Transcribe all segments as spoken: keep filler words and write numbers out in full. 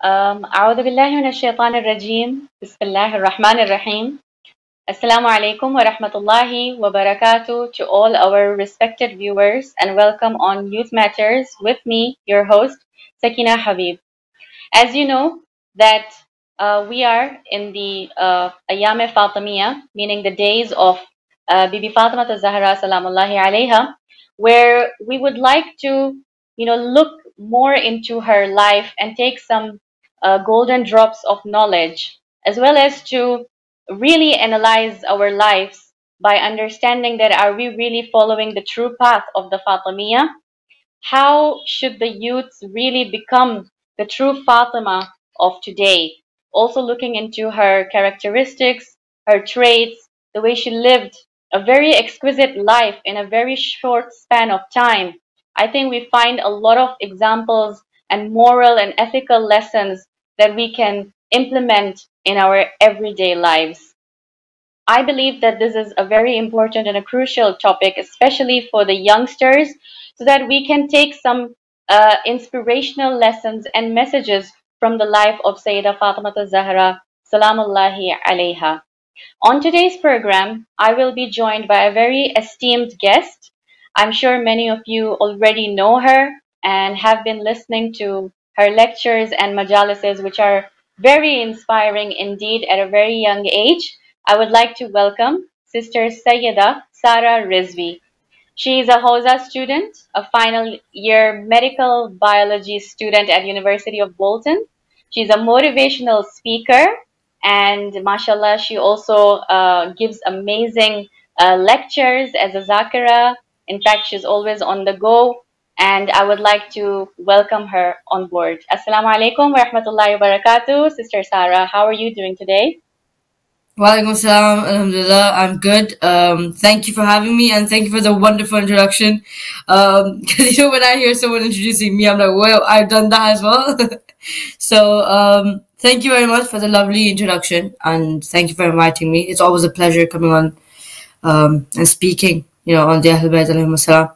Um, أعوذ بالله من الشيطان الرجيم بسم الله الرحمن الرحيم. Assalamu alaikum wa rahmatullahi wa barakatuh to all our respected viewers and welcome on Youth Matters with me, your host, Sakina Habib. As you know that uh, we are in the uh, Ayyam Fatimiyya, meaning the days of uh, Bibi Fatima Zahra salamullahi alayha, where we would like to, you know, look more into her life and take some uh, golden drops of knowledge, as well as to really analyze our lives by understanding that are we really following the true path of the Fatimiyya? How should the youths really become the true Fatima of today? Also looking into her characteristics, her traits, the way she lived a very exquisite life in a very short span of time. I think we find a lot of examples and moral and ethical lessons that we can implement in our everyday lives. I believe that this is a very important and a crucial topic, especially for the youngsters, so that we can take some uh, inspirational lessons and messages from the life of Sayyidah Fatima Zahra, salamullahi alayha. On today's program, I will be joined by a very esteemed guest. I'm sure many of you already know her and have been listening to her lectures and majalises, which are very inspiring indeed at a very young age. I would like to welcome Sister Sayyida Sara Rizvi. She is a Hausa student, a final year medical biology student at University of Bolton. She's a motivational speaker, and mashallah, she also uh, gives amazing uh, lectures as a zakira. In fact, she's always on the go, and I would like to welcome her on board. Assalamu alaikum wa rahmatullahi wa barakatuh. Sister Sara, how are you doing today? Walaikum salam, alhamdulillah, I'm good. Um, thank you for having me and thank you for the wonderful introduction. Um, cause you know, when I hear someone introducing me, I'm like, well, I've done that as well. so, um, thank you very much for the lovely introduction and thank you for inviting me. It's always a pleasure coming on, um, and speaking, you know, on the Ahlul Bayt alayhim assalam.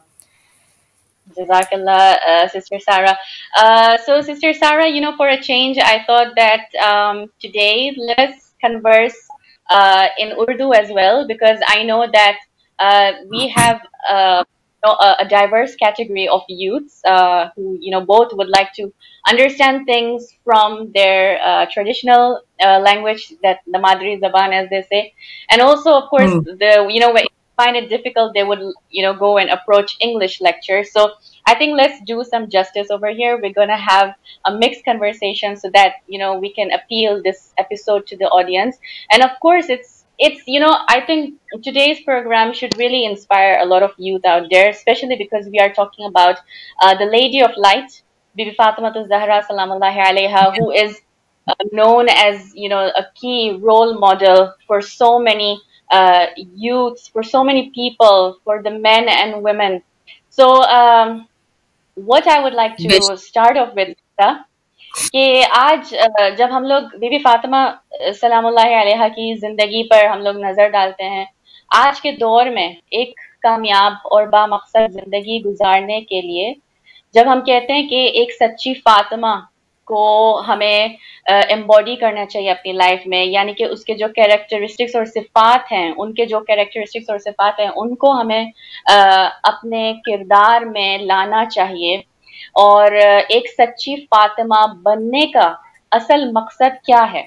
Jazakallah, uh, Sister Sara. Uh, so, Sister Sara, you know, for a change, I thought that um, today let's converse uh, in Urdu as well, because I know that uh, we have uh, you know, a, a diverse category of youths uh, who, you know, both would like to understand things from their uh, traditional uh, language, that the Madri Zaban, as they say, and also, of course, Mm. the you know, find it difficult, they would, you know, go and approach English lectures. So I think let's do some justice over here. We're going to have a mixed conversation so that, you know, we can appeal this episode to the audience. And of course, it's, it's, you know, I think today's program should really inspire a lot of youth out there, especially because we are talking about uh, the Lady of Light, Bibi Fatima Zahra, salamullahi alayha, who is uh, known as, you know, a key role model for so many uh, youths, for so many people, for the men and women. So, um, what I would like to start off with था कि आज uh, जब हम लोग बीबी फातिमा सलामुल्लाहि अलैहा की जिंदगी पर हम लोग नजर डालते हैं, आज के दौर में एक कामयाब और बामकसद जिंदगी गुजारने के लिए जब हम कहते हैं कि एक सच्ची फातिमा को हमें एम्बॉडी uh, करना चाहिए अपनी लाइफ में, यानी कि उसके जो कैरेक्टरिस्टिक्स और सिफात हैं, उनके जो कैरेक्टरिस्टिक्स और सिफात हैं, उनको हमें uh, अपने किरदार में लाना चाहिए. और uh, एक सच्ची फातिमा बनने का असल मकसद क्या है?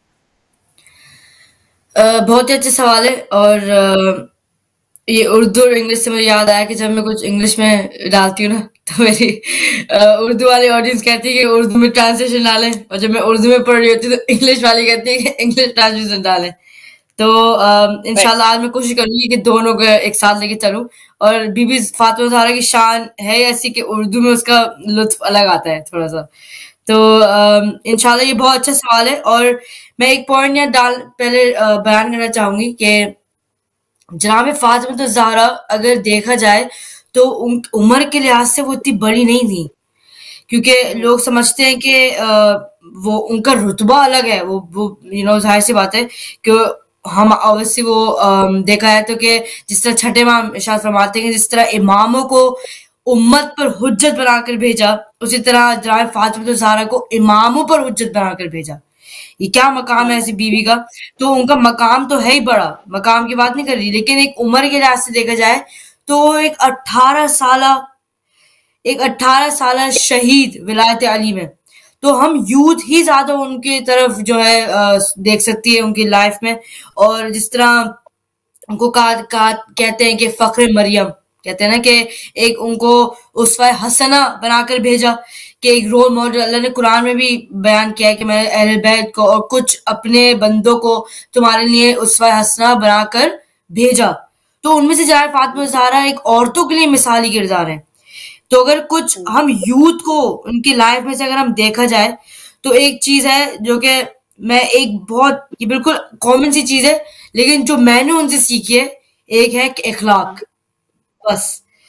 uh, बहुत ही अच्छा सवाल है. और uh, ये उर्दू और इंग्लिश से मुझे याद आया कि जब मैं कुछ इंग्लिश में डालती हूँ ना, तो मेरी उर्दू वाली ऑडियंस कहती है कि उर्दू में ट्रांसलेशन डालें, और जब मैं उर्दू में पढ़ रही होती हूँ तो इंग्लिश वाली कहती है कि इंग्लिश ट्रांसलेशन डालें. तो इंशाल्लाह आज मैं कोशिश करूंगी कि दोनों को एक साथ लेके चलूं. और बीबी फातिमा ज़हरा की शान है ऐसी कि उर्दू में उसका लुत्फ अलग आता है थोड़ा सा. तो इंशाल्लाह ये बहुत अच्छा सवाल है. और मैं एक पॉइंट यहाँ डाल पहले बयान करना चाहूंगी कि जनाब फातिमा ज़हरा अगर देखा जाए तो उम्र के लिहाज से वो इतनी बड़ी नहीं थी, क्योंकि लोग समझते हैं कि वो उनका रुतबा अलग है. वो वो यू नो जाहिर सी बात है कि हम ऑब्वियसली वो देखा है तो कि जिस तरह छठे इमाम इरशाद फरमाते हैं जिस तरह इमामों को امت پر حجت بنا کر بھیجا، اسی طرح جناب فاطمہ الزہرا کو اماموں پر حجت بنا کر بھیجا. یہ کیا مقام ہے ایسی بیوی کا؟ تو ان کا مقام تو ہے ہی بڑا، مقام کی بات نہیں کر رہی، لیکن ایک عمر کے لحاظ سے دیکھا جائے تو ایک اٹھارہ سالہ ایک اٹھارہ سالہ شہید ولایت علی میں. تو ہم یوتھ ہی زیادہ ان کی طرف جو ہے دیکھ سکتی ہے ان کی لائف میں. اور جس طرح ان کو کہا کہتے ہیں کہ فخر مریم، کہتے ہیں نا کہ ایک ان کو اسوہ حسنہ بنا کر بھیجا، کہ ایک رول ماڈل. اللہ نے قرآن میں بھی بیان کیا ہے کہ میں اہل بیت کو اور کچھ اپنے بندوں کو تمہارے لیے اسوہ حسنہ بنا کر بھیجا. تو ان میں سے جناب فاطمہ الزہرا ایک عورتوں کے لیے مثالی کردار ہے. تو اگر کچھ ہم یوتھ کو ان کی لائف میں سے اگر ہم دیکھا جائے تو ایک چیز ہے جو کہ میں ایک بہت یہ بالکل کامن سی چیز ہے، لیکن جو میں نے ان سے سیکھی ہے، ایک ہے کہ اخلاق. بس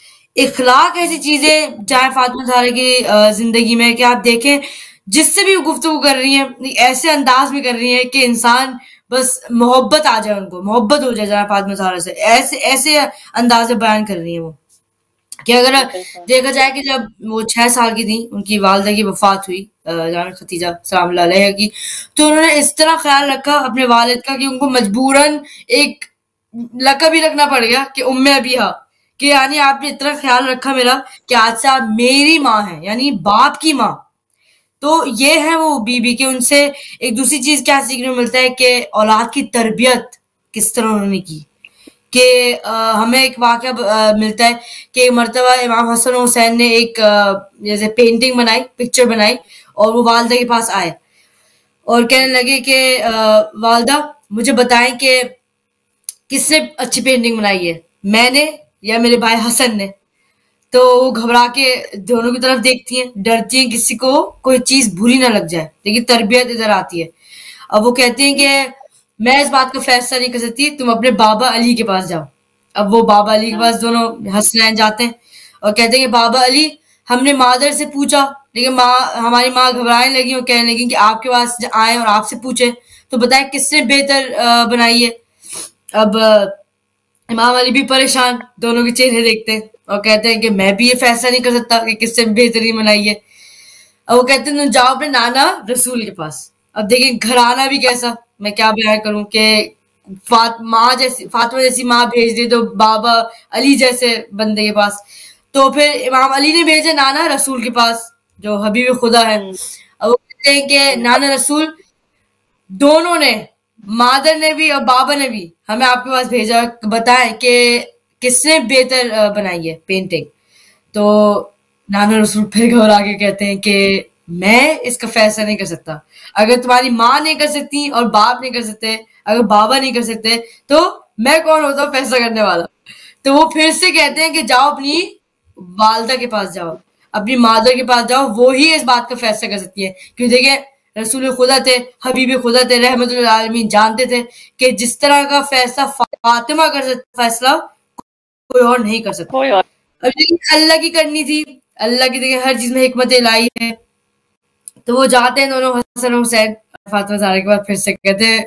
اخلاق ایسی چیز ہے چاہے فاطمہ الزہرا کی زندگی میں کہ آپ دیکھیں جس سے بھی وہ گفتگو کر رہی ہیں ایسے انداز میں کر رہی ہیں کہ انسان بس محبت آ جائے، ان کو محبت ہو جائے جناب فاطمہ الزہرا سے. ایسے ایسے انداز میں بیان کر رہی ہیں وہ کہ اگر دیکھا جائے کہ جب وہ چھ سال کی تھیں ان کی والدہ کی وفات ہوئی جناب ختیجہ سلام اللہ علیہ کی، تو انہوں نے اس طرح خیال رکھا اپنے والد کا کہ ان کو مجبوراً ایک لقب ہی رکھنا پڑ گیا کہ ام ابیہا، کہ یعنی آپ نے اتنا خیال رکھا میرا کہ آج سے آپ میری ماں ہیں، یعنی باپ کی ماں. تو یہ ہے وہ بی بی کہ ان سے ایک دوسری چیز کیا سیکھنے کو ملتا ہے کہ اولاد کی تربیت کس طرح انہوں نے کی. کہ ہمیں ایک واقعہ ملتا ہے کہ ایک مرتبہ امام حسن و حسین نے ایک جیسے پینٹنگ بنائی، پکچر بنائی، اور وہ والدہ کے پاس آئے اور کہنے لگے کہ والدہ مجھے بتائیں کہ کس نے اچھی پینٹنگ بنائی ہے، میں نے یا میرے بھائی حسن نے؟ تو وہ گھبرا کے دونوں کی طرف دیکھتی ہیں، ڈرتی ہیں کسی کو کوئی چیز بری نہ لگ جائے، لیکن تربیت ادھر آتی ہے. اب وہ کہتے ہیں کہ میں اس بات کا فیصلہ نہیں کر سکتی، تم اپنے بابا علی کے پاس جاؤ. اب وہ بابا علی کے پاس دونوں حسنین جاتے ہیں اور کہتے ہیں کہ بابا علی ہم نے مادر سے پوچھا، لیکن ماں ہماری ماں گھبرانے لگی اور کہنے لگی کہ آپ کے پاس آئیں اور آپ سے پوچھیں، تو بتائیں کس نے بہتر بنائی ہے. اب امام علی بھی پریشان دونوں کے چہرے دیکھتے ہیں اور کہتے ہیں کہ میں بھی یہ فیصلہ نہیں کر سکتا کہ کس سے بہترین بنائی ہے. اب وہ کہتے ہیں جاؤ اپنے نانا رسول کے پاس. اب دیکھیں گھرانہ بھی کیسا، میں کیا بیان کروں کہ ماں جیسی فاطمہ جیسی ماں بھیج دی تو بابا علی جیسے بندے کے پاس. تو پھر امام علی نے بھیجے نانا رسول کے پاس جو حبیب خدا ہے. اب وہ کہتے ہیں کہ نانا رسول دونوں نے، مادر نے بھی اور بابا نے بھی ہمیں آپ کے پاس بھیجا، بتائیں کہ کس نے بہتر بنائی ہے پینٹنگ. تو نانا رسول پھر گھبرا کے کہتے ہیں کہ میں اس کا فیصلہ نہیں کر سکتا. اگر تمہاری ماں نہیں کر سکتی اور باپ نہیں کر سکتے، اگر بابا نہیں کر سکتے، تو میں کون ہوتا ہوں فیصلہ کرنے والا. تو وہ پھر سے کہتے ہیں کہ جاؤ اپنی والدہ کے پاس جاؤ، اپنی مادر کے پاس جاؤ، وہی اس بات کا فیصلہ کر سکتی ہے. کیوں دیکھیں رسول خدا تھے، حبیب خدا تھے، رحمت للعالمین، جانتے تھے کہ جس طرح کا فیصلہ فاطمہ کر سکتا فیصلہ کوئی اور نہیں کر سکتا. لیکن اللہ کی کرنی تھی، اللہ کی دیکھیں ہر چیز میں حکمت الہی ہے. تو وہ جاتے ہیں دونوں حسن حسین فاطمہ زہرا کے بعد، پھر سے کہتے ہیں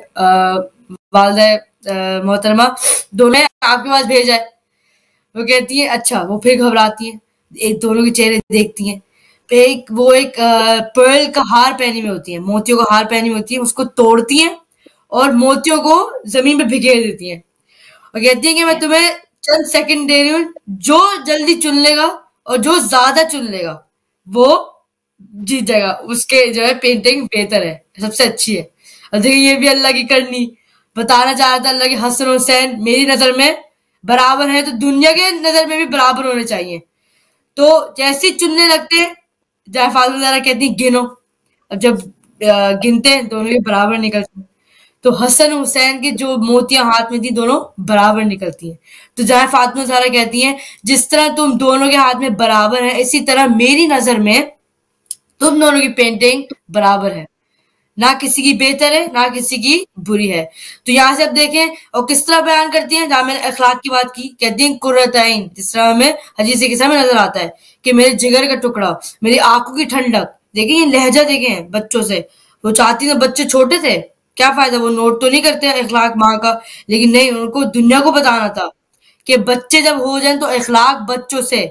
والدہ محترمہ دونوں آپ کے پاس بھیجا ہے. وہ کہتی ہیں اچھا. وہ پھر گھبراتی ہیں، ایک دونوں کے چہرے دیکھتی ہیں. ایک وہ ایک پرل کا ہار پہنی ہوئی ہوتی ہیں، موتیوں کا ہار پہنی ہوتی ہے، اس کو توڑتی ہیں اور موتیوں کو زمین پہ بکھیر دیتی ہیں اور کہتی ہیں کہ میں تمہیں چند سیکنڈ دے رہی ہوں، جو جلدی چن لے گا اور جو زیادہ چن لے گا وہ جیت جائے گا، اس کے جو ہے پینٹنگ بہتر ہے، سب سے اچھی ہے. اور دیکھیں یہ بھی اللہ کی کرنی بتانا چاہ رہا تھا اللہ کے حسن حسین میری نظر میں برابر ہیں تو دنیا کے نظر میں بھی برابر ہونے چاہیے. تو جیسے چننے لگتے ہیں جائے فاطمہ زہرا کہتی ہیں گنو. اب جب گنتے ہیں دونوں کے برابر نکلتے ہیں، تو حسن حسین کے جو موتیاں ہاتھ میں تھی دونوں برابر نکلتی ہیں. تو جہاں فاطمہ زہرا کہتی ہیں جس طرح تم دونوں کے ہاتھ میں برابر ہیں، اسی طرح میری نظر میں تم دونوں کی پینٹنگ برابر ہے، نہ کسی کی بہتر ہے نہ کسی کی بری ہے. تو یہاں سے اب دیکھیں اور کس طرح بیان کرتی ہیں. جہاں میں نے اخلاق کی بات کی، کہتی ہیں قرۃ عین، جس طرح ہمیں حدیث کسا میں نظر آتا ہے کہ میرے جگر کا ٹکڑا، میری آنکھوں کی ٹھنڈک. دیکھیں یہ لہجہ دیکھیں بچوں سے، وہ چاہتی تھے بچے چھوٹے تھے، کیا فائدہ وہ نوٹ تو نہیں کرتے اخلاق ماں کا، لیکن نہیں ان کو دنیا کو بتانا تھا کہ بچے جب ہو جائیں تو اخلاق بچوں سے.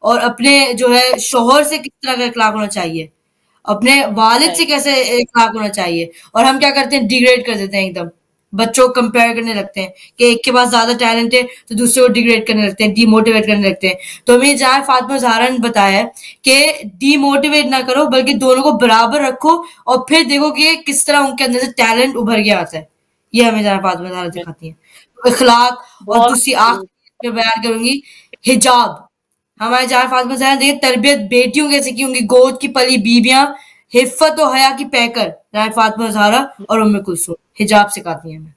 اور اپنے جو ہے شوہر سے کس طرح کا اخلاق ہونا چاہیے, اپنے والد سے کیسے اخلاق ہونا چاہیے. اور ہم کیا کرتے ہیں, ڈیگریڈ کر دیتے ہیں ایک دم, بچوں کو کمپیئر کرنے لگتے ہیں کہ ایک کے پاس زیادہ ٹیلنٹ ہے تو دوسرے کو ڈیگریڈ کرنے لگتے ہیں, ڈی موٹیویٹ کرنے لگتے ہیں. تو ہمیں جہاں فاطمہ زہرا نے بتایا ہے کہ ڈی موٹیویٹ نہ کرو بلکہ دونوں کو برابر رکھو اور پھر دیکھو کہ کس طرح ان کے اندر سے ٹیلنٹ ابھر کے آتا ہے. یہ ہمیں جہاں فاطمہ زہرا دکھاتی ہیں. اخلاق. اور دوسری آخر میں بیان کروں گی, حجاب. ہمارے جہاں فاطمہ زہرا دیکھیں تربیت بیٹیوں کیسے کی, ان کی گود کی پلی بیویاں حفت و حیا کی پیکر جہاں فاطمہ زہرا اور ام کلثوم حجاب سکھاتی ہیں ہمیں.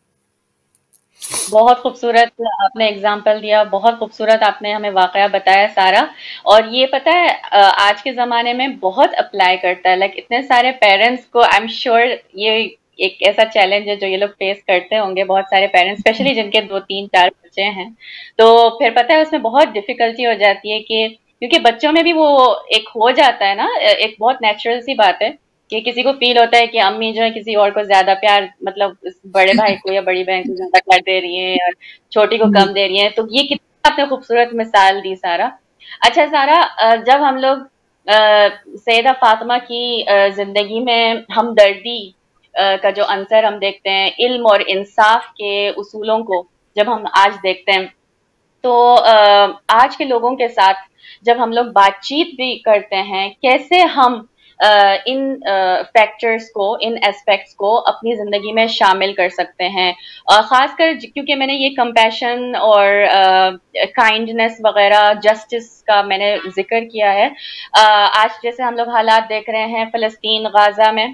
بہت خوبصورت آپ نے اگزامپل دیا, بہت خوبصورت آپ نے ہمیں واقعہ بتایا سارا. اور یہ پتہ ہے آج کے زمانے میں بہت اپلائی کرتا ہے, لائک اتنے سارے پیرنٹس کو آئی ایم شیور یہ ایک ایسا چیلنج ہے جو یہ لوگ فیس کرتے ہوں گے, بہت سارے پیرنٹس اسپیشلی جن کے دو تین چار بچے ہیں. تو پھر پتہ ہے اس میں بہت ڈیفیکلٹی ہو جاتی ہے کہ کیونکہ بچوں میں بھی وہ ایک ہو جاتا ہے نا, ایک بہت نیچرل سی بات ہے کہ کسی کو فیل ہوتا ہے کہ امی جو ہے کسی اور کو زیادہ پیار, مطلب بڑے بھائی کو یا بڑی بہن کو زیادہ کر دے رہی ہیں اور چھوٹی کو کم دے رہی ہیں. تو یہ کتنا آپ نے خوبصورت مثال دی سارا. اچھا سارا, جب ہم لوگ سیدہ فاطمہ کی زندگی میں ہمدردی کا جو عنصر ہم دیکھتے ہیں, علم اور انصاف کے اصولوں کو جب ہم آج دیکھتے ہیں, تو آج کے لوگوں کے ساتھ جب ہم لوگ بات چیت بھی کرتے ہیں, کیسے ہم ان فیکٹرز کو, ان اسپیکٹس کو اپنی زندگی میں شامل کر سکتے ہیں. خاص کر کیونکہ میں نے یہ کمپیشن اور کائنڈنس وغیرہ, جسٹس کا میں نے ذکر کیا ہے. آج جیسے ہم لوگ حالات دیکھ رہے ہیں فلسطین, غازہ میں,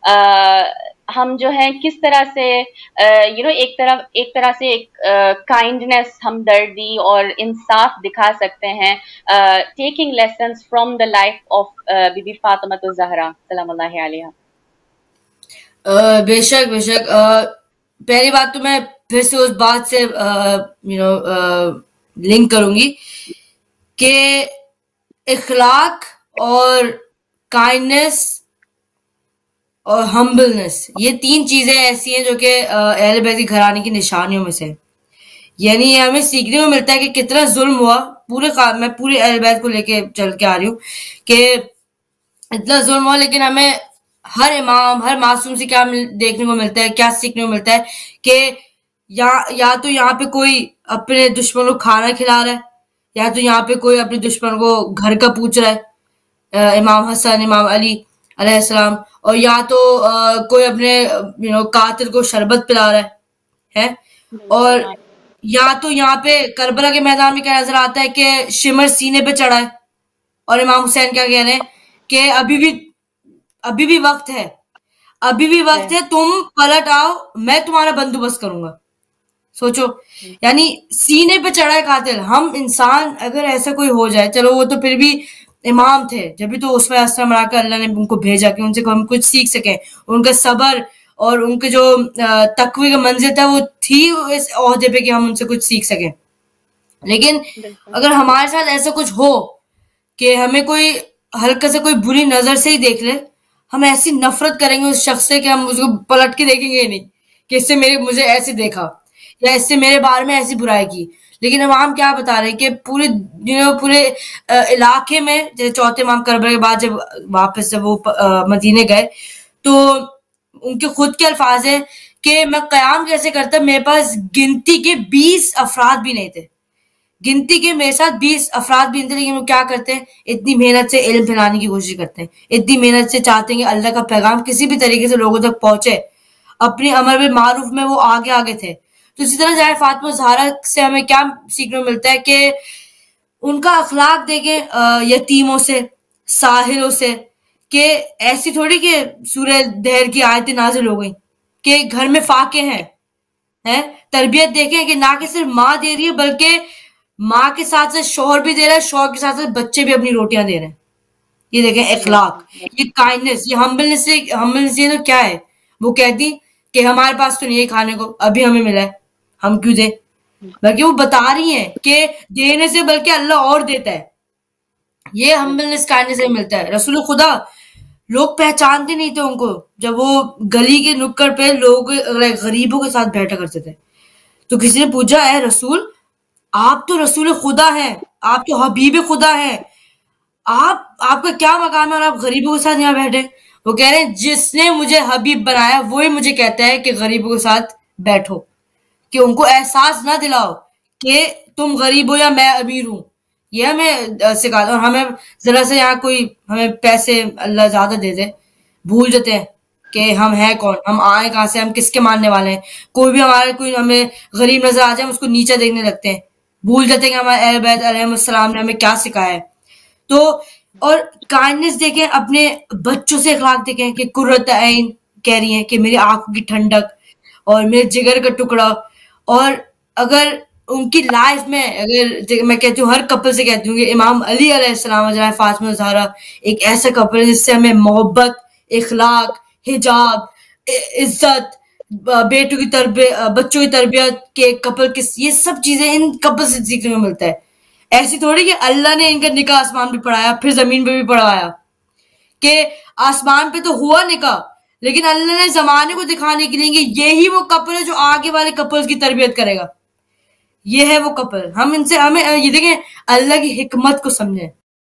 ہم جو ہیں کس طرح سے یو نو ایک طرح ایک طرح سے ایک کائنڈنس, ہمدردی اور انصاف دکھا سکتے ہیں, taking lessons from the life of Bibi Fatima الزہرا سلام اللہ علیہا. بے شک بے شک. پہلی بات تو میں پھر سے اس بات سے یو نو لنک کروں گی کہ اخلاق اور کائنڈنس اور ہمبلنس یہ تین چیزیں ایسی ہیں جو کہ اہل بیت کی گھرانے کی نشانیوں میں سے. یعنی یہ ہمیں سیکھنے میں ملتا ہے کہ کتنا ظلم ہوا پورے, میں پورے اہل بیت کو لے کے چل کے آ رہی ہوں کہ اتنا ظلم ہوا, لیکن ہمیں ہر امام, ہر معصوم سے کیا دیکھنے کو ملتا ہے, کیا سیکھنے کو ملتا ہے کہ یا یا تو یہاں پہ کوئی اپنے دشمن کو کھانا کھلا رہا ہے, یا تو یہاں پہ کوئی اپنے دشمن کو گھر کا پوچھ رہا ہے, امام حسن, امام علی علیہ السلام, اور یا تو کوئی اپنے یو نو قاتل کو شربت پلا رہا ہے. اور یا تو یہاں پہ کربلا کے میدان میں کیا نظر آتا ہے کہ شمر سینے پہ چڑھا ہے, اور امام حسین کیا کہہ رہے ہیں کہ ابھی بھی ابھی بھی وقت ہے, ابھی بھی وقت ہے, تم پلٹ آؤ, میں تمہارا بندوبست کروں گا. سوچو, یعنی سینے پہ چڑھا ہے قاتل. ہم انسان اگر ایسا کوئی ہو جائے, چلو وہ تو پھر بھی امام تھے, جب بھی تو اس میں اسلام بنا کر اللہ نے ان کو بھیجا کہ ان سے ہم کچھ سیکھ سکیں. ان کا صبر اور ان کے جو تقوی کا منزل تھا وہ تھی اس عہدے پہ کہ ہم ان سے کچھ سیکھ سکیں. لیکن اگر ہمارے ساتھ ایسا کچھ ہو کہ ہمیں کوئی ہلکا سے کوئی بری نظر سے ہی دیکھ لے, ہم ایسی نفرت کریں گے اس شخص سے کہ ہم اس کو پلٹ کے دیکھیں گے نہیں کہ اس سے میرے مجھے ایسے دیکھا یا اس سے میرے بارے میں ایسی برائی کی. لیکن امام کیا بتا رہے ہیں کہ پورے پورے علاقے میں, جیسے چوتھے امام کربلا کے بعد جب واپس جب وہ مدینے گئے تو ان کے خود کے الفاظ ہیں کہ میں قیام کیسے کرتا, میرے پاس گنتی کے بیس افراد بھی نہیں تھے, گنتی کے میرے ساتھ بیس افراد بھی نہیں تھے, لیکن وہ کیا کرتے ہیں, اتنی محنت سے علم پھیلانے کی کوشش کرتے ہیں, اتنی محنت سے چاہتے ہیں کہ اللہ کا پیغام کسی بھی طریقے سے لوگوں تک پہنچے, اپنی امر بالمعروف میں وہ آگے آگے تھے. تو اسی طرح جائے فاطمہ زہرا سے ہمیں کیا سیکھنے کو ملتا ہے کہ ان کا اخلاق دیکھیں یتیموں سے, ساحلوں سے, کہ ایسی تھوڑی کہ سورہ دہر کی آیتیں نازل ہو گئی کہ گھر میں فاقے ہیں, ہیں تربیت دیکھیں کہ نہ کہ صرف ماں دے رہی ہے بلکہ ماں کے ساتھ ساتھ شوہر بھی دے رہا ہے, شوہر کے ساتھ ساتھ بچے بھی اپنی روٹیاں دے رہے ہیں. یہ دیکھیں اخلاق, یہ کائنڈنس, یہ ہمبلنس سے ہمبلنس یہ تو کیا ہے, وہ کہتی کہ ہمارے پاس تو نہیں ہے کھانے کو, ابھی ہمیں ملا ہے, ہم کیوں دیں, بلکہ وہ بتا رہی ہیں کہ دینے سے بلکہ اللہ اور دیتا ہے. یہ ہمبلنس کائنڈنس سے ملتا ہے. رسول خدا لوگ پہچانتے نہیں تھے ان کو, جب وہ گلی کے نکڑ پہ لوگ غریبوں کے ساتھ بیٹھا کرتے تھے. تو کسی نے پوچھا, اے رسول آپ تو رسول خدا ہیں, آپ تو حبیب خدا ہیں, آپ آپ کا کیا مقام ہے اور آپ غریبوں کے ساتھ یہاں بیٹھے؟ وہ کہہ رہے ہیں جس نے مجھے حبیب بنایا وہی مجھے کہتا ہے کہ غریبوں کے ساتھ بیٹھو، کہ ان کو احساس نہ دلاؤ کہ تم غریب ہو یا میں امیر ہوں. یہ ہمیں سکھاتا. اور ہمیں ذرا سے یہاں کوئی ہمیں پیسے اللہ زیادہ دے دے، بھول جاتے ہیں کہ ہم ہیں کون، ہم آئے کہاں سے، ہم کس کے ماننے والے ہیں. کوئی بھی ہمارے کوئی ہمیں غریب نظر آ جائے ہم اس کو نیچا دیکھنے لگتے ہیں، بھول جاتے ہیں کہ ہمارے اہل بیت علیہ السلام نے ہمیں کیا سکھایا ہے. تو اور کائنڈنس دیکھیں، اپنے بچوں سے اخلاق دیکھیں کہ قرۃ عین کہہ رہی ہیں کہ میری آنکھوں کی ٹھنڈک اور میرے جگر کا ٹکڑا. اور اگر ان کی لائف میں، اگر میں کہتی ہوں ہر کپل سے کہتی ہوں کہ امام علی علیہ السلام اور فاطمہ زہرا ایک ایسا کپل ہے جس سے ہمیں محبت، اخلاق، حجاب، عزت، بیٹوں کی تربیت، بچوں کی تربیت کے کپل کے، یہ سب چیزیں ان کپل سے سیکھنے کو ملتا ہے. ایسی تھوڑی کہ اللہ نے ان کا نکاح آسمان پہ پڑھایا پھر زمین پہ بھی پڑھوایا، کہ آسمان پہ تو ہوا نکاح لیکن اللہ نے زمانے کو دکھانے کے لیے کہ یہی وہ کپل ہے جو آگے والے کپلز کی تربیت کرے گا. یہ ہے وہ کپل. ہم ان سے ہمیں یہ دیکھیں اللہ کی حکمت کو سمجھیں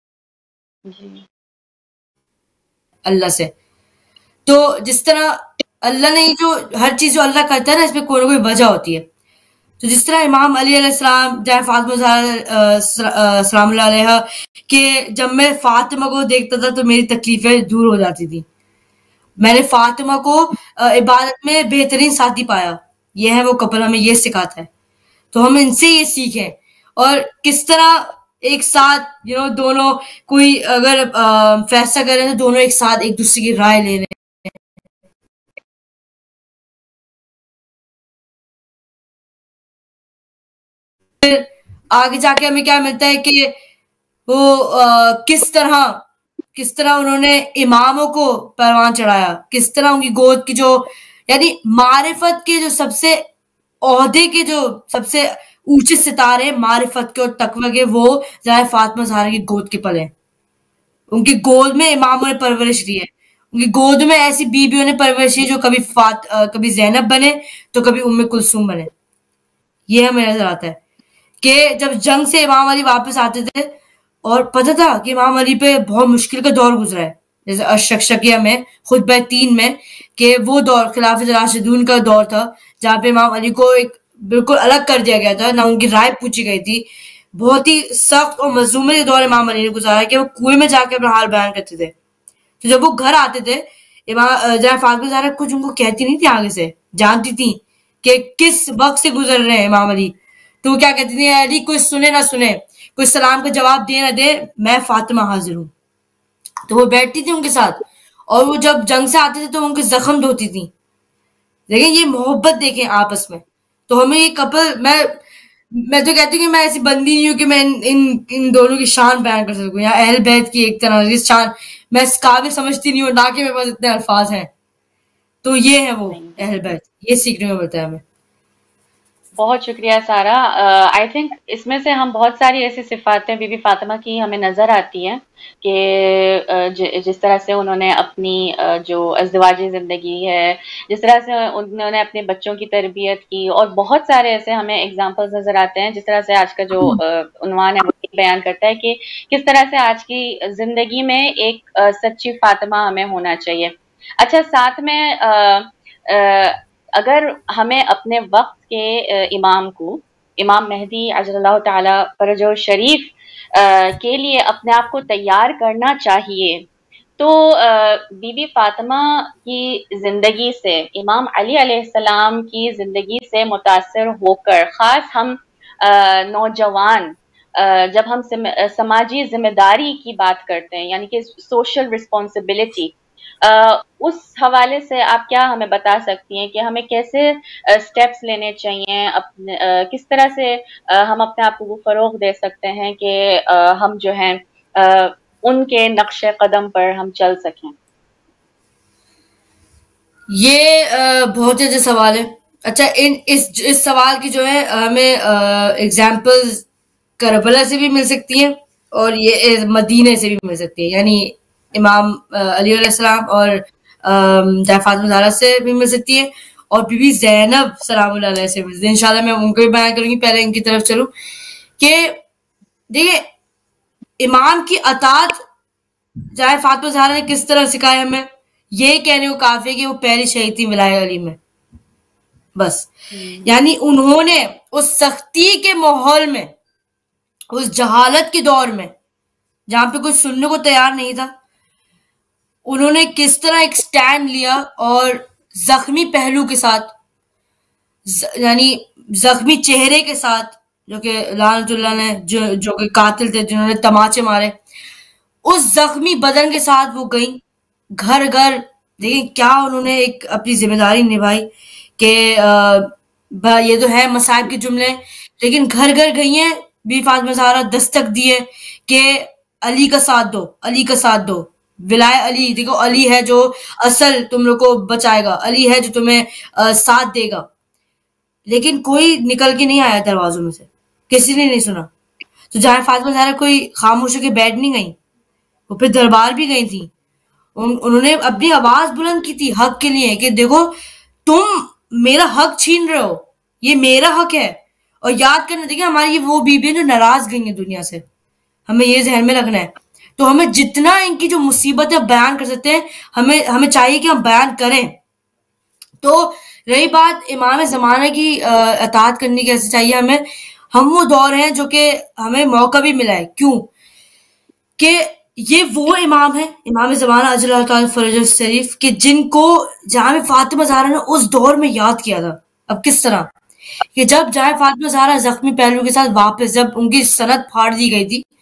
اللہ سے. تو جس طرح اللہ نے جو ہر چیز جو اللہ کرتا ہے نا اس میں کوئی نہ کوئی وجہ ہوتی ہے. تو جس طرح امام علی علیہ السلام جائے فاطمہ زہرا سلام اللہ علیہ کہ جب میں فاطمہ کو دیکھتا تھا تو میری تکلیفیں دور ہو جاتی تھی. میں نے فاطمہ کو عبادت میں بہترین ساتھی پایا. یہ ہے وہ کپل، ہمیں یہ سکھاتا ہے. تو ہم ان سے یہ سیکھیں اور کس طرح ایک ساتھ یو نو دونوں کوئی اگر فیصلہ کریں تو دونوں ایک ساتھ ایک دوسرے کی رائے لے لیں. پھر آگے جا کے ہمیں کیا ملتا ہے کہ وہ کس طرح کس طرح انہوں نے اماموں کو پروان چڑھایا، کس طرح ان کی گود کی جو یعنی معرفت کے جو سب سے عہدے کے جو سب سے اونچے ستارے معرفت کے اور تقوی کے وہ ذرا فاطمہ زہرا کی گود کے پلے. ان کی گود میں اماموں نے پرورش دی ہے، ان کی گود میں ایسی بیویوں نے پرورش دی جو کبھی فات کبھی زینب بنے تو کبھی ام کلثوم بنے. یہ ہمیں نظر آتا ہے کہ جب جنگ سے امام علی واپس آتے تھے اور پتہ تھا کہ امام علی پہ بہت مشکل کا دور گزرا ہے، جیسے الشکشکیہ میں خطبہ تین میں کہ وہ دور خلافت راشدون کا دور تھا جہاں پہ امام علی کو ایک بالکل الگ کر دیا گیا تھا، نہ ان کی رائے پوچھی گئی تھی. بہت ہی سخت اور مظلومی کے دور امام علی نے گزارا کہ وہ کنویں میں جا کے اپنا حال بیان کرتے تھے. تو جب وہ گھر آتے تھے امام جہاں فاطمہ زہرا کچھ ان کو کہتی نہیں تھی، آگے سے جانتی تھی کہ کس وقت سے گزر رہے ہیں امام علی. تو کیا کہتی تھی علی کوئی سنے نہ سنے، کوئی سلام کا جواب دے نہ دے، میں فاطمہ حاضر ہوں. تو وہ بیٹھتی تھی ان کے ساتھ اور وہ جب جنگ سے آتے تھے تو ان کے زخم دھوتی تھی. دیکھیں یہ محبت دیکھیں آپس میں. تو ہمیں یہ کپل میں میں تو کہتی ہوں کہ میں ایسی بندی نہیں ہوں کہ میں ان ان دونوں کی شان بیان کر سکوں یا اہل بیت کی ایک طرح کی شان میں اس قابل سمجھتی نہیں ہوں، نہ کہ میرے پاس اتنے الفاظ ہیں. تو یہ ہے وہ اہل بیت، یہ سیکھنے کو ملتا ہے ہمیں. بہت شکریہ سارا. آئی تھنک اس میں سے ہم بہت ساری ایسی صفاتیں بی بی فاطمہ کی ہمیں نظر آتی ہیں کہ جس طرح سے انہوں نے اپنی جو ازدواجی زندگی ہے، جس طرح سے انہوں نے اپنے بچوں کی تربیت کی، اور بہت سارے ایسے ہمیں اگزامپلز نظر آتے ہیں. جس طرح سے آج کا جو عنوان ہے وہ بیان کرتا ہے کہ کس طرح سے آج کی زندگی میں ایک سچی فاطمہ ہمیں ہونا چاہیے. اچھا، ساتھ میں اگر ہمیں اپنے وقت کے امام کو، امام مہدی عجل اللہ تعالی فرجہ شریف کے لیے اپنے آپ کو تیار کرنا چاہیے تو بی بی فاطمہ کی زندگی سے، امام علی علیہ السلام کی زندگی سے متاثر ہو کر، خاص ہم نوجوان جب ہم سماجی ذمہ داری کی بات کرتے ہیں یعنی کہ سوشل رسپانسبلٹی، اس حوالے سے آپ کیا ہمیں بتا سکتی ہیں کہ ہمیں کیسے اسٹیپس لینے چاہیے، اپنے کس طرح سے ہم اپنے آپ کو فروغ دے سکتے ہیں کہ ہم جو ہیں ان کے نقش قدم پر ہم چل سکیں؟ یہ بہت اچھا سوال ہے. اچھا، ان اس اس سوال کی جو ہے ہمیں ایگزامپلز کربلا سے بھی مل سکتی ہیں اور یہ مدینہ سے بھی مل سکتی ہے، یعنی امام علی علیہ السلام اور فاطمہ زہرا سے بھی مل سکتی ہے اور بی بی زینب سلام اللہ علیہ سے بھی. انشاءاللہ میں ان کو بھی بیان کروں گی. پہلے ان کی طرف چلوں کہ دیکھیں امام کی اطاعت جائے فاطمہ زہرا نے کس طرح سکھایا ہمیں؟ یہ کہنے کو کافی ہے کہ وہ پہلی شہید تھی ولایت علی میں، بس. یعنی انہوں نے اس سختی کے ماحول میں، اس جہالت کے دور میں جہاں پہ کوئی سننے کو تیار نہیں تھا، انہوں نے کس طرح ایک سٹینڈ لیا اور زخمی پہلو کے ساتھ، یعنی زخمی چہرے کے ساتھ، جو کہ لعنت اللہ نے جو جو کہ قاتل تھے جنہوں نے تماچے مارے، اس زخمی بدن کے ساتھ وہ گئیں گھر گھر. دیکھیں کیا انہوں نے ایک اپنی ذمہ داری نبھائی کہ یہ تو ہے مصائب کے جملے، لیکن گھر گھر گئی ہیں بی فاطمہ زہرا، دستک دیے کہ علی کا ساتھ دو، علی کا ساتھ دو، ولایت علی. دیکھو علی ہے جو اصل تم لوگ کو بچائے گا، علی ہے جو تمہیں ساتھ دے گا. لیکن کوئی نکل کے نہیں آیا دروازوں میں سے، کسی نے نہیں سنا. تو جہاں فاطمہ زہرا کوئی خاموش ہو کے بیٹھ نہیں گئی، وہ پھر دربار بھی گئی تھی. انہوں نے اپنی آواز بلند کی تھی حق کے لیے کہ دیکھو تم میرا حق چھین رہے ہو، یہ میرا حق ہے. اور یاد کرنا، دیکھیں ہماری وہ بیویاں جو ناراض گئی ہیں دنیا سے، ہمیں یہ ذہن میں رکھنا ہے. تو ہمیں جتنا ان کی جو مصیبتیں بیان کر سکتے ہیں، ہمیں ہمیں چاہیے کہ ہم بیان کریں. تو رہی بات امام زمانہ کی اطاعت کرنے کی، ایسے چاہیے ہمیں. ہم وہ دور ہیں جو کہ ہمیں موقع بھی ملا ہے، کیوں کہ یہ وہ امام ہیں، امام زمانہ اجل اللہ تعالیٰ فرج شریف، کہ جن کو جہاں فاطمہ زہرا نے اس دور میں یاد کیا تھا. اب کس طرح کہ جب جہاں فاطمہ زہرا زخمی پہلو کے ساتھ واپس، جب ان کی سند پھاڑ دی گئی تھی،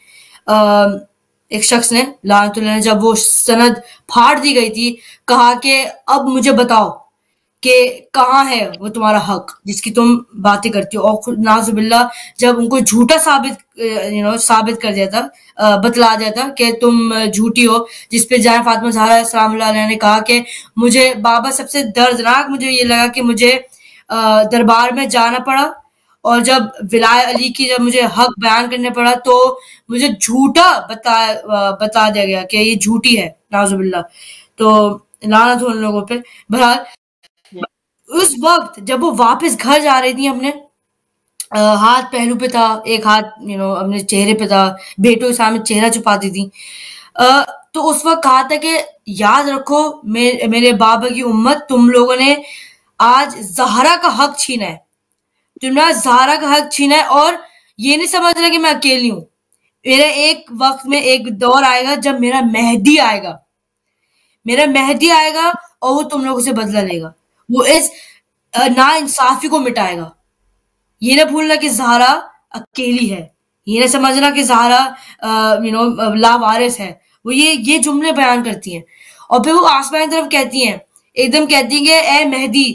ایک شخص نے لعنت اللہ نے جب وہ سند پھاڑ دی گئی تھی، کہا کہ اب مجھے بتاؤ کہ کہاں ہے وہ تمہارا حق جس کی تم باتیں کرتی ہو. اور نعوذ باللہ جب ان کو جھوٹا ثابت یو نو ثابت کر دیا تھا، بتلا دیا تھا کہ تم جھوٹی ہو، جس پہ جہاں فاطمہ زہرا السلام اللہ علیہ نے کہا کہ مجھے بابا سب سے دردناک مجھے یہ لگا کہ مجھے دربار میں جانا پڑا، اور جب ولایت علی کی جب مجھے حق بیان کرنے پڑا تو مجھے جھوٹا بتا بتا دیا گیا کہ یہ جھوٹی ہے، نعوذ باللہ. تو لعنت ہو ان لوگوں پہ. بہرحال اس وقت جب وہ واپس گھر جا رہی تھی، اپنے ہاتھ پہلو پہ تھا، ایک ہاتھ یو نو اپنے چہرے پہ تھا، بیٹوں کے سامنے چہرہ چھپاتی تھی، تو اس وقت کہا تھا کہ یاد رکھو میرے بابا کی امت، تم لوگوں نے آج زہرا کا حق چھینا ہے، تم نے زہرا کا حق چھینا ہے. اور یہ نہیں سمجھنا کہ میں اکیلی ہوں، میرا ایک وقت میں ایک دور آئے گا جب میرا مہدی آئے گا، میرا مہدی آئے گا اور وہ تم لوگوں سے بدلہ لے گا، وہ اس نا انصافی کو مٹائے گا. یہ نہ بھولنا کہ زہرا اکیلی ہے، یہ نہ سمجھنا کہ زہرا یو نو لاوارث ہے. وہ یہ یہ جملے بیان کرتی ہیں، اور پھر وہ آسمان کی طرف کہتی ہیں، ایک دم کہتی ہیں کہ اے مہدی،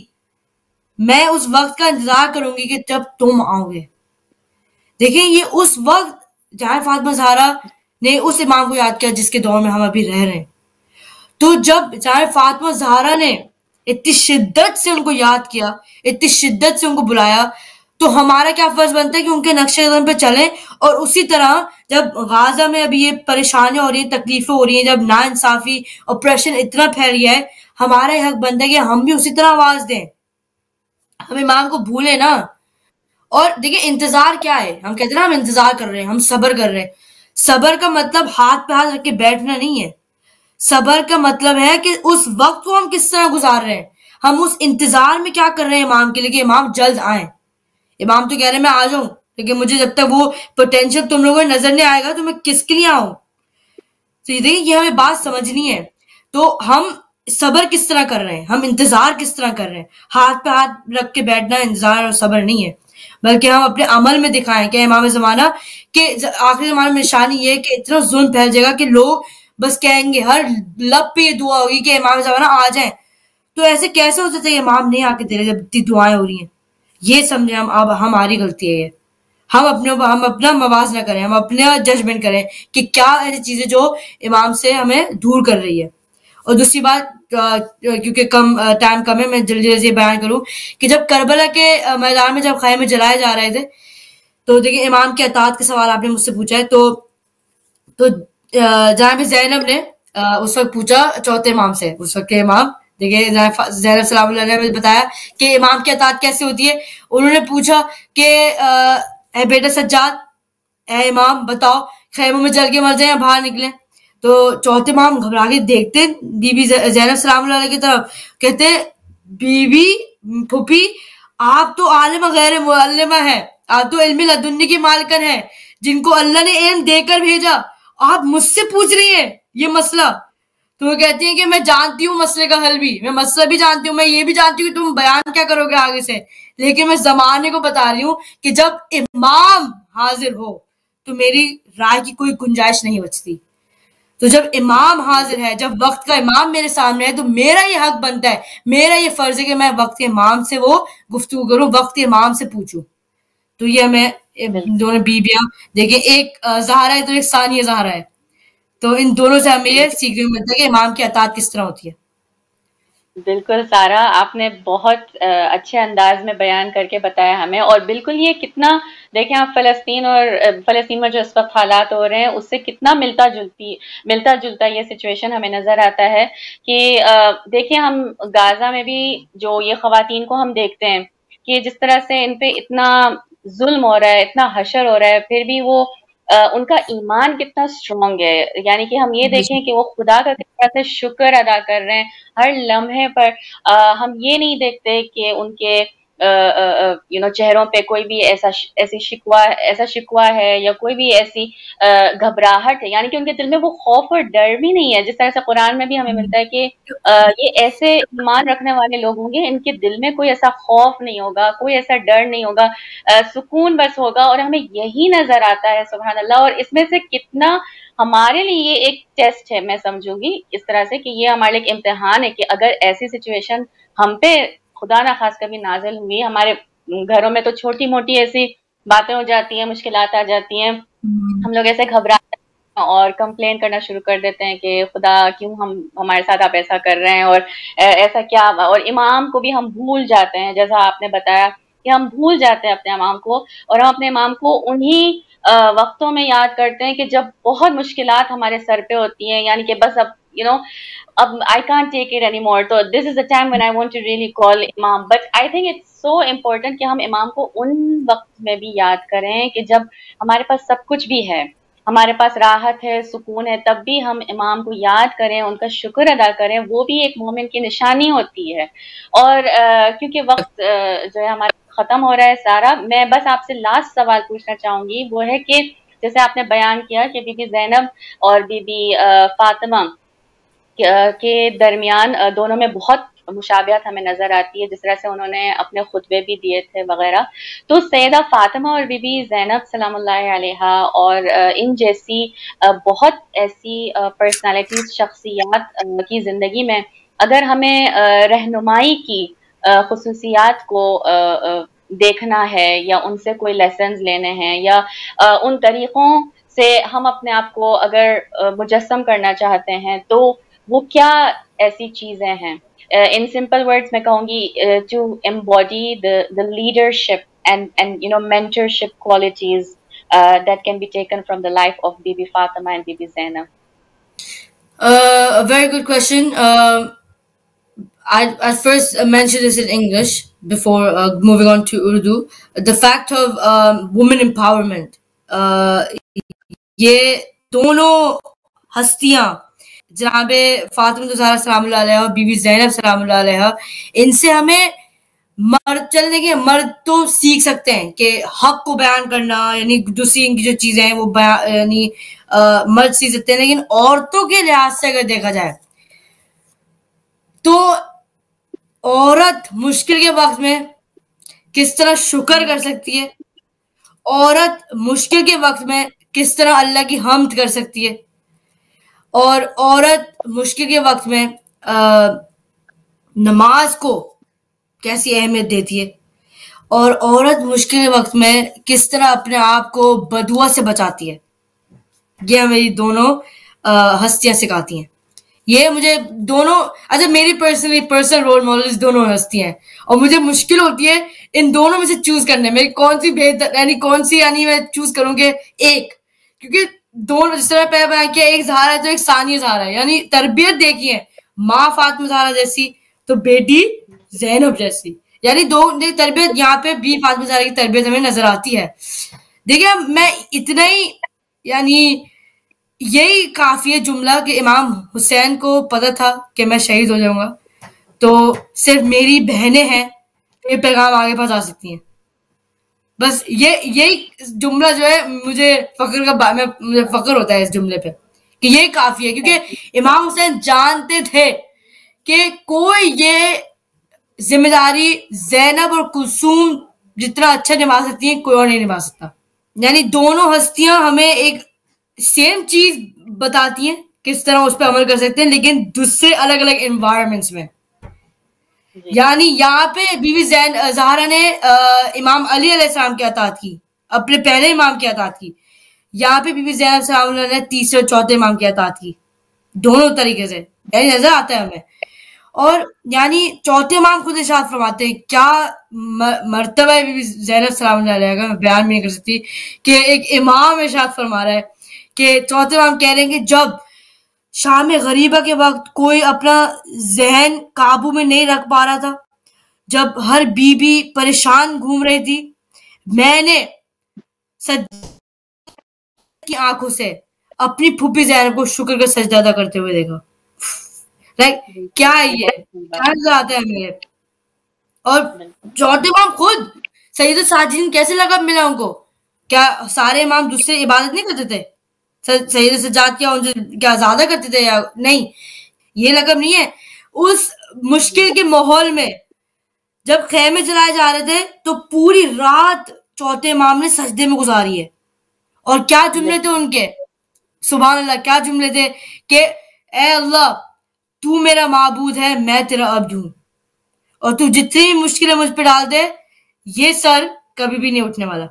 میں اس وقت کا انتظار کروں گی کہ جب تم آؤ گے. دیکھیں یہ اس وقت جہاں فاطمہ زہرا نے اس امام کو یاد کیا جس کے دور میں ہم ابھی رہ رہے ہیں. تو جب جہاں فاطمہ زہرا نے اتنی شدت سے ان کو یاد کیا، اتنی شدت سے ان کو بلایا، تو ہمارا کیا فرض بنتا ہے کہ ان کے نقش قدم پہ چلیں. اور اسی طرح جب غازہ میں ابھی یہ پریشانیاں ہو رہی ہیں، تکلیفیں ہو رہی ہیں، جب نا انصافی اپریشن اتنا پھیل گیا ہے، ہمارا یہ حق بنتا ہے کہ ہم بھی اسی طرح آواز دیں، ہم امام کو بھولیں نا. اور دیکھیں انتظار کیا ہے، ہم کہتے ہیں نا ہم انتظار کر رہے ہیں، ہم صبر کر رہے ہیں. صبر کا مطلب ہاتھ پہ ہاتھ رکھ کے بیٹھنا نہیں ہے. صبر کا مطلب ہے کہ اس وقت کو ہم کس طرح گزار رہے ہیں، ہم اس انتظار میں کیا کر رہے ہیں امام کے لیے کہ امام جلد آئیں. امام تو کہہ رہے ہیں میں آ جاؤں، لیکن مجھے جب تک وہ پوٹینشیل تم لوگوں کو نظر نہیں آئے گا تو میں کس کے لیے آؤں. تو یہ دیکھیں یہ ہمیں بات سمجھنی ہے. تو ہم صبر کس طرح کر رہے ہیں، ہم انتظار کس طرح کر رہے ہیں. ہاتھ پہ ہاتھ رکھ کے بیٹھنا انتظار اور صبر نہیں ہے، بلکہ ہم اپنے عمل میں دکھائیں کہ امام زمانہ کہ آخری زمانے میں نشانی یہ ہے کہ اتنا ظلم پھیل جائے گا کہ لوگ بس کہیں گے، ہر لب پہ یہ دعا ہوگی کہ امام زمانہ آ جائیں. تو ایسے کیسے ہو سکتا ہے امام نہیں آ کے دے رہے جب اتنی دعائیں ہو رہی ہیں. یہ سمجھیں ہم اب ہماری غلطی ہے، یہ ہم اپنے ہم اپنا موازنہ کریں، ہم اپنا ججمنٹ کریں کہ کیا ایسی چیزیں جو امام سے ہمیں دور کر رہی ہے. اور دوسری بات کیونکہ کم ٹائم کم ہے، میں جلدی جلدی بیان کروں کہ جب کربلا کے میدان میں جب خیمے جلائے جا رہے تھے، تو دیکھیں امام کے اطاعت کا سوال آپ نے مجھ سے پوچھا ہے، تو تو جناب زینب نے اس وقت پوچھا چوتھے امام سے، اس وقت کے امام دیکھیں زینب سلام اللہ علیہ نے بتایا کہ امام کی اطاعت کیسے ہوتی ہے. انہوں نے پوچھا کہ اے بیٹا سجاد، اے امام بتاؤ خیموں میں چل کے مر جائیں یا باہر نکلیں. تو چوتھے امام گھبرا کے دیکھتے بی بی زینب سلام اللہ علیہ کی طرف, کہتے بی بی پھوپھی آپ تو عالم غیر معلمہ ہے, آپ تو علم لدنی کی مالکن ہے جن کو اللہ نے علم دے کر بھیجا, آپ مجھ سے پوچھ رہی ہیں یہ مسئلہ. تو وہ کہتی ہیں کہ میں جانتی ہوں مسئلے کا حل بھی, میں مسئلہ بھی جانتی ہوں, میں یہ بھی جانتی ہوں کہ تم بیان کیا کرو گے آگے سے, لیکن میں زمانے کو بتا رہی ہوں کہ جب امام حاضر ہو تو میری رائے کی کوئی گنجائش نہیں بچتی. تو جب امام حاضر ہے, جب وقت کا امام میرے سامنے ہے, تو میرا یہ حق بنتا ہے, میرا یہ فرض ہے کہ میں وقت کے امام سے وہ گفتگو کروں, وقت کے امام سے پوچھوں. تو یہ ہمیں دونوں بیویاں دیکھیں, ایک زہرا ہے تو ایک ثانیہ زہرا ہے, تو ان دونوں سے ہمیں یہ سیکھنے کو ملتا ہے کہ امام کی اطاعت کس طرح ہوتی ہے. بالکل سارا, آپ نے بہت اچھے انداز میں بیان کر کے بتایا ہمیں, اور بالکل یہ کتنا دیکھیں آپ فلسطین اور فلسطین میں جو اس وقت حالات ہو رہے ہیں اس سے کتنا ملتا جلتی ملتا جلتا یہ سچویشن ہمیں نظر آتا ہے. کہ دیکھیں ہم غازہ میں بھی جو یہ خواتین کو ہم دیکھتے ہیں کہ جس طرح سے ان پہ اتنا ظلم ہو رہا ہے, اتنا حشر ہو رہا ہے, پھر بھی وہ ان کا ایمان کتنا اسٹرانگ ہے. یعنی کہ ہم یہ دیکھیں کہ وہ خدا کا کس طرح سے شکر ادا کر رہے ہیں ہر لمحے پر. ہم یہ نہیں دیکھتے کہ ان کے یو نو چہروں پہ کوئی بھی ایسا ایسی شکوہ ایسا شکوہ ہے یا کوئی بھی ایسی گھبراہٹ ہے, یعنی کہ ان کے دل میں وہ خوف اور ڈر بھی نہیں ہے. جس طرح سے قرآن میں بھی ہمیں ملتا ہے کہ یہ ایسے ایمان رکھنے والے لوگ ہوں گے ان کے دل میں کوئی ایسا خوف نہیں ہوگا, کوئی ایسا ڈر نہیں ہوگا, سکون بس ہوگا. اور ہمیں یہی نظر آتا ہے سبحان اللہ. اور اس میں سے کتنا ہمارے لیے یہ ایک ٹیسٹ ہے, میں سمجھوں گی اس طرح سے کہ یہ ہمارے لیے ایک امتحان ہے کہ اگر ایسی سچویشن ہم پہ خدا نہ خاص کبھی نازل ہوئی, ہمارے گھروں میں تو چھوٹی موٹی ایسی باتیں ہو جاتی ہیں, مشکلات آ جاتی ہیں, ہم لوگ ایسے گھبرا اور کمپلین کرنا شروع کر دیتے ہیں کہ خدا کیوں ہم ہمارے ساتھ آپ ایسا کر رہے ہیں, اور ایسا کیا. اور امام کو بھی ہم بھول جاتے ہیں, جیسا آپ نے بتایا کہ ہم بھول جاتے ہیں اپنے امام کو, اور ہم اپنے امام کو انہی وقتوں میں یاد کرتے ہیں کہ جب بہت مشکلات ہمارے سر پہ ہوتی ہیں, یعنی کہ بس اب یو نو اب I can't take it anymore. So this is the time when I want to really call امام. But I think it's so important کہ ہم امام کو ان وقت میں بھی یاد کریں کہ جب ہمارے پاس سب کچھ بھی ہے, ہمارے پاس راحت ہے, سکون ہے, تب بھی ہم امام کو یاد کریں, ان کا شکر ادا کریں. وہ بھی ایک مومن کی نشانی ہوتی ہے. اور کیونکہ وقت جو ہے ہمارا ختم ہو رہا ہے سارا, میں بس آپ سے لاسٹ سوال پوچھنا چاہوں گی, وہ ہے کہ جیسے آپ نے بیان کیا کہ بی بی زینب اور بی بی فاطمہ کے درمیان دونوں میں بہت مشابہت ہمیں نظر آتی ہے, جس طرح سے انہوں نے اپنے خطبے بھی دیے تھے وغیرہ. تو سیدہ فاطمہ اور بی بی زینب سلام اللہ علیہا اور ان جیسی بہت ایسی پرسنالٹیز, شخصیات کی زندگی میں اگر ہمیں رہنمائی کی خصوصیات کو دیکھنا ہے یا ان سے کوئی لیسنز لینے ہیں یا ان طریقوں سے ہم اپنے آپ کو اگر مجسم کرنا چاہتے ہیں, تو وہ کیا ایسی چیزیں ہیں؟ ان سمپل ورڈز میں کہوں گی to embody the the leadership and and you know mentorship qualities uh, that can be taken from the life of Bibi Fatima and Bibi Zainab. Uh, a very good question. Uh, I I first mentioned this in English before uh, moving on to Urdu. The fact of um, women empowerment. Uh, یہ دونوں ہستیاں جناب فاطمہ الزہرا سلام اللہ علیہ اور be be زینب سلام اللہ علیہ, ان سے ہمیں مرد چلنے کے مرد تو سیکھ سکتے ہیں کہ حق کو بیان کرنا, یعنی دوسری ان کی جو چیزیں ہیں وہ یعنی مرد سیکھ سکتے ہیں. لیکن عورتوں کے لحاظ سے اگر دیکھا جائے تو عورت مشکل کے وقت میں کس طرح شکر کر سکتی ہے, عورت مشکل کے وقت میں کس طرح اللہ کی حمد کر سکتی ہے, اور عورت مشکل کے وقت میں نماز کو کیسی اہمیت دیتی ہے, اور عورت مشکل کے وقت میں کس طرح اپنے آپ کو بدعا سے بچاتی ہے. یہ میری دونوں ہستیاں سکھاتی ہیں. یہ مجھے دونوں اچھا میری پرسنلی پرسنل رول ماڈلز دونوں ہستیاں ہیں, اور مجھے مشکل ہوتی ہے ان دونوں میں سے چوز کرنے میں کون سی بہتر, یعنی کون سی یعنی میں چوز کروں گے ایک, کیونکہ دونوں جس طرح پہلے بیان کیا ایک زہرا ہے تو ایک ثانیہ زہرا ہے, یعنی تربیت دیکھی ہے ماں فاطمہ زہرا جیسی تو بیٹی زینب جیسی, یعنی دو تربیت یہاں پہ بھی فاطمہ زہرا کی تربیت ہمیں نظر آتی ہے. دیکھیے میں اتنا ہی یعنی یہی کافی ہے جملہ کہ امام حسین کو پتہ تھا کہ میں شہید ہو جاؤں گا، تو صرف میری بہنیں ہیں یہ پیغام آگے پہنچا سکتی ہیں. بس یہ یہی جملہ جو ہے مجھے فخر کا میں مجھے فخر ہوتا ہے اس جملے پہ کہ یہ کافی ہے، کیونکہ امام حسین جانتے تھے کہ کوئی یہ ذمہ داری زینب اور کلثوم جتنا اچھا نبھا سکتی ہیں کوئی اور نہیں نبھا سکتا. یعنی دونوں ہستیاں ہمیں ایک سیم چیز بتاتی ہیں کس طرح اس پہ عمل کر سکتے ہیں، لیکن دوسرے الگ الگ انوائرمنٹس میں. یعنی یہاں پہ بی بی زین زہرا نے امام علی علیہ السلام کی اطاعت کی، اپنے پہلے امام کی اطاعت کی. یہاں پہ بی بی زینب السلام نے تیسرے اور چوتھے امام کی اطاعت کی، دونوں طریقے سے. یعنی نظر آتا ہے ہمیں. اور یعنی چوتھے امام خود ارشاد فرماتے ہیں، کیا مرتبہ ہے بی بی زینب السلام علیہ کا میں بیان نہیں کر سکتی کہ ایک امام ارشاد فرما رہا ہے کہ چوتھے امام کہہ رہے ہیں کہ جب شام غریبہ کے وقت کوئی اپنا ذہن قابو میں نہیں رکھ پا رہا تھا، جب ہر بی بی پریشان گھوم رہی تھی، میں نے سجدہ کی آنکھوں سے اپنی پھوپھی زینب کو شکر کا سجدہ ادا کرتے ہوئے دیکھا. لائک کیا یہ کیا آتا ہے میرے. اور چوتھے امام خود سید الساجدین کیسے لقب ملا ان کو؟ کیا سارے امام دوسرے عبادت نہیں کرتے تھے؟ سید سجاد کیا ان سے کیا زیادہ کرتے تھے یا نہیں؟ یہ لقب نہیں ہے. اس مشکل کے ماحول میں جب خیمے جلائے جا رہے تھے تو پوری رات چوتھے امام نے سجدے میں گزاری ہے. اور کیا جملے تھے ان کے، سبحان اللہ، کیا جملے تھے کہ اے اللہ تو میرا معبود ہے، میں تیرا عبد ہوں، اور تو جتنی مشکلیں مجھ پہ ڈال دے یہ سر کبھی بھی نہیں اٹھنے والا.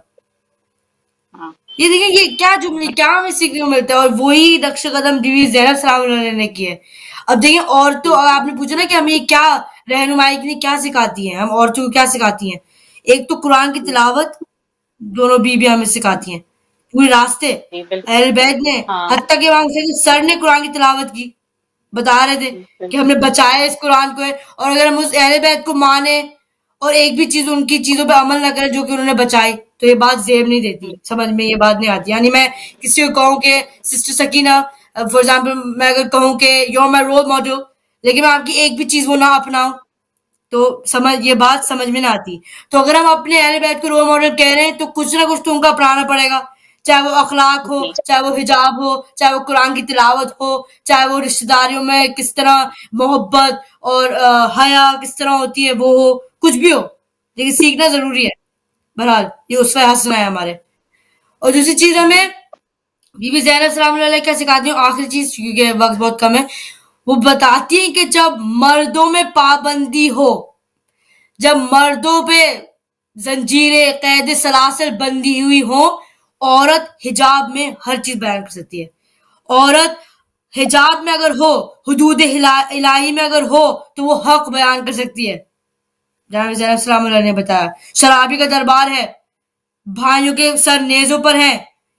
یہ دیکھیں یہ کیا جملے، کیا ہمیں سیکھنے کو ملتا ہے. اور وہی نقش قدم بی بی زینب سلام اللہ نے کی ہے. اب دیکھیں عورتوں، آپ نے پوچھا نا کہ ہمیں کیا رہنمائی کے لیے کیا سکھاتی ہیں، ہم عورتوں کو کیا سکھاتی ہیں. ایک تو قرآن کی تلاوت دونوں بیویاں ہمیں سکھاتی ہیں پورے راستے. اہل بیت نے حتیٰ کہ امام حسین سر نے قرآن کی تلاوت کی، بتا رہے تھے کہ ہم نے بچایا اس قرآن کو ہے، اور اگر ہم اس اہل بیت کو مانے اور ایک بھی چیز ان کی چیزوں پہ عمل نہ کرے جو کہ انہوں نے بچائی تو یہ بات زیب نہیں دیتی، سمجھ میں یہ بات نہیں آتی. یعنی میں کسی کو کہوں کہ سسٹر سکینہ فار ایگزامپل، میں اگر کہوں کہ you are my role model, لیکن میں آپ کی ایک بھی چیز وہ نہ اپناؤں تو سمجھ یہ بات سمجھ میں نہ آتی. تو اگر ہم اپنے اہل بیت کو رول ماڈل کہہ رہے ہیں تو کچھ نہ کچھ تو ان کا اپنانا پڑے گا، چاہے وہ اخلاق ہو، چاہے وہ حجاب ہو، چاہے وہ قرآن کی تلاوت ہو، چاہے وہ رشتہ داریوں میں کس طرح محبت اور حیا کس طرح ہوتی ہے وہ ہو، کچھ بھی ہو، لیکن سیکھنا ضروری ہے. بہرحال یہ اسوہ حسنہ ہے ہمارے. اور دوسری چیز ہمیں بی بی زینب السلام علیہ کیا سکھاتی ہوں، آخری چیز کیونکہ وقت بہت کم ہے، وہ بتاتی ہیں کہ جب مردوں میں پابندی ہو، جب مردوں پہ زنجیریں قید سلاسل بندی ہوئی ہوں، عورت حجاب میں ہر چیز بیان کر سکتی ہے. عورت حجاب میں اگر ہو، حدود الہی میں اگر ہو تو وہ حق بیان کر سکتی ہے. جناب زینب السلام علیہ نے بتایا شرابی کا دربار ہے، بھائیوں کے سر نیزوں پر ہیں،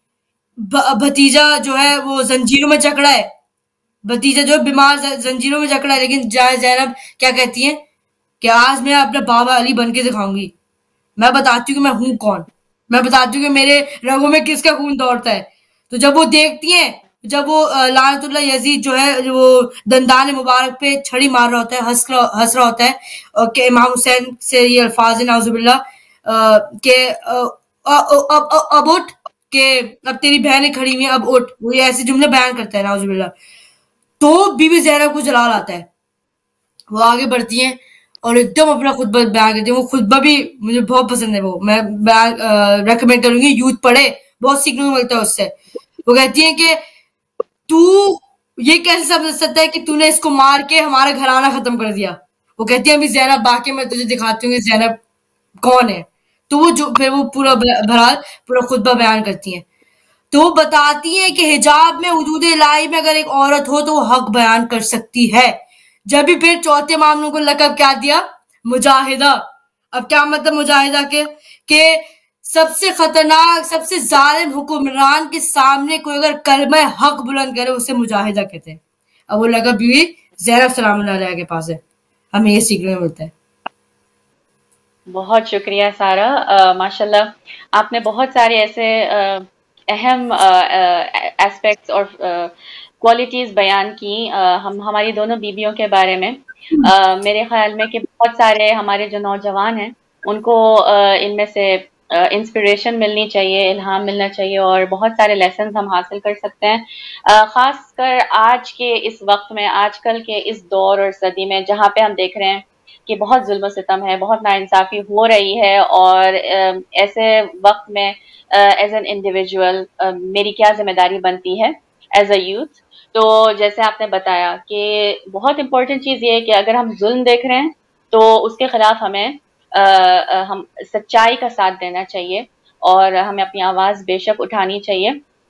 بھتیجا جو ہے وہ زنجیروں میں جکڑا ہے، بھتیجا جو بیمار زنجیروں میں جکڑا ہے، لیکن زینب کیا کہتی ہیں کہ آج میں اپنا بابا علی بن کے دکھاؤں گی، میں بتاتی ہوں کہ میں ہوں کون، میں بتاتی ہوں کہ میرے رگوں میں کس کا خون دوڑتا ہے. تو جب وہ دیکھتی ہیں، جب وہ لعنت اللہ یزید جو ہے وہ دندان مبارک پہ چھڑی مار رہا ہوتا ہے، ہنس رہا ہنس رہا ہوتا ہے، اور کہ امام حسین سے یہ الفاظ ہیں نعوذ باللہ کہ اب اٹھ، کہ اب تیری بہنیں کھڑی ہوئی ہیں، اب اٹھ، وہ یہ ایسے جملے بیان کرتا ہے نعوذ باللہ. تو بی بی زینب کو جلال آتا ہے، وہ آگے بڑھتی ہیں اور ایک دم اپنا خطبہ بیان کرتی ہیں. وہ خطبہ بھی مجھے بہت پسند ہے، وہ میں ریکمینڈ کروں گی یوتھ پڑھے، بہت سیکھنے کو ملتا ہے اس سے. وہ کہتی ہیں کہ تو یہ کیسے سمجھ سکتا ہے کہ تو نے اس کو مار کے ہمارا گھرانہ ختم کر دیا. وہ کہتی ہیں ابھی زینب باقی میں تجھے دکھاتی ہوں کہ زینب کون ہے. تو وہ جو پھر وہ پورا بہرحال پورا خطبہ بیان کرتی ہیں. تو وہ بتاتی ہیں کہ حجاب میں حدود الہی میں اگر ایک عورت ہو تو وہ حق بیان کر سکتی ہے. جب بھی پھر چوتھے معاملوں کو لقب کیا دیا؟ مجاہدہ. اب کیا مطلب مجاہدہ کے کہ سب سے خطرناک، سب سے ظالم حکمران کے سامنے کوئی اگر کلمہ حق بلند کرے اسے مجاہدہ کہتے ہیں. اب وہ لقب بھی زینب سلام اللہ علیہ کے پاس ہے، ہمیں یہ سیکھنے کو ملتا ہے. بہت شکریہ سارا، ماشاء اللہ آپ نے بہت سارے ایسے اہم ایسپیکٹس اور کوالٹیز بیان کی ہم ہماری دونوں بیویوں کے بارے میں. میرے خیال میں کہ بہت سارے ہمارے جو نوجوان ہیں ان کو ان میں سے انسپریشن ملنی چاہیے، الہام ملنا چاہیے، اور بہت سارے لیسنز ہم حاصل کر سکتے ہیں، خاص کر آج کے اس وقت میں، آج کل کے اس دور اور صدی میں جہاں پہ ہم دیکھ رہے ہیں کہ بہت ظلم و ستم ہے، بہت ناانصافی ہو رہی ہے. اور ایسے وقت میں ایز این انڈیویجول میری کیا ذمہ داری بنتی ہے ایز اے یوتھ. تو جیسے آپ نے بتایا کہ بہت امپورٹنٹ چیز یہ ہے کہ اگر ہم ظلم دیکھ رہے ہیں تو اس کے خلاف ہمیں ہم سچائی کا ساتھ دینا چاہیے اور ہمیں اپنی آواز بے شک اٹھانی چاہیے.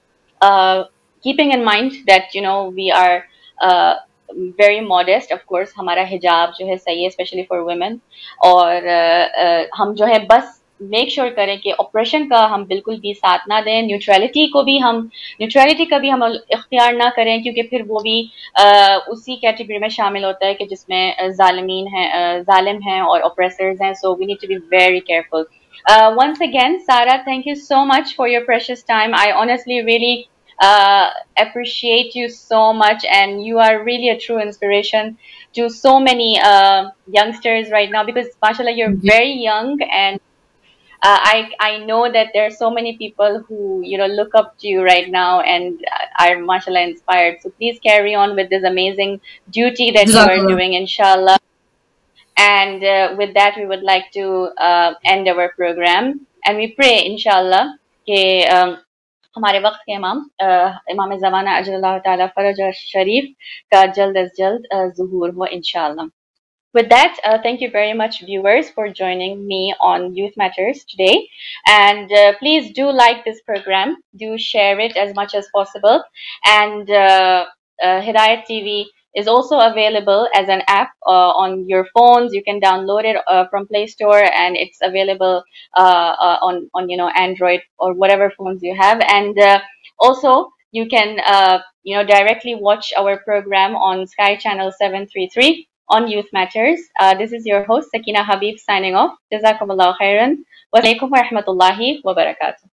Keeping in mind that you know we are very modest. Of course ہمارا حجاب جو ہے صحیح ہے اسپیشلی فار ویمن، اور ہم جو ہے بس میک شیور کریں کہ آپریشن کا ہم بالکل بھی ساتھ نہ دیں، نیوٹرلٹی کو بھی ہم نیوٹرلٹی کا بھی ہم اختیار نہ کریں، کیونکہ پھر وہ بھی اسی کیٹیگری میں شامل ہوتا ہے کہ جس میں ظالمین ہیں، ظالم ہیں اور اوپریسرز ہیں. So we need to be very careful. Once again Sarah, thank you so much for your precious time. I honestly really uh, appreciate you so much, and you are really a true inspiration to so many uh, youngsters right now, because mashallah you're very young, and uh, I I know that there are so many people who you know look up to you right now and are mashallah inspired. So please carry on with this amazing duty that you are Jazakallah. doing, inshallah. And uh, with that, we would like to uh, end our program, and we pray inshallah کہ um, ہمارے وقت کے امام امام زمانہ اجل اللہ تعالیٰ fridge شریف کا جلد از جلد ظہور ہو انشاءاللہ. With that, uh, thank you very much, viewers, for joining me on Youth Matters today. And uh, please do like this program, do share it as much as possible. And uh, uh, Hidayat T V is also available as an app uh, on your phones. You can download it uh, from Play Store, and it's available uh, uh, on on you know Android or whatever phones you have. And uh, also you can uh, you know directly watch our program on Sky Channel seven thirty-three on Youth Matters. Uh, this is your host Sakina Habib signing off. Jazakumullah khairan. Wa alaikum wa rahmatullahi wa barakatuh.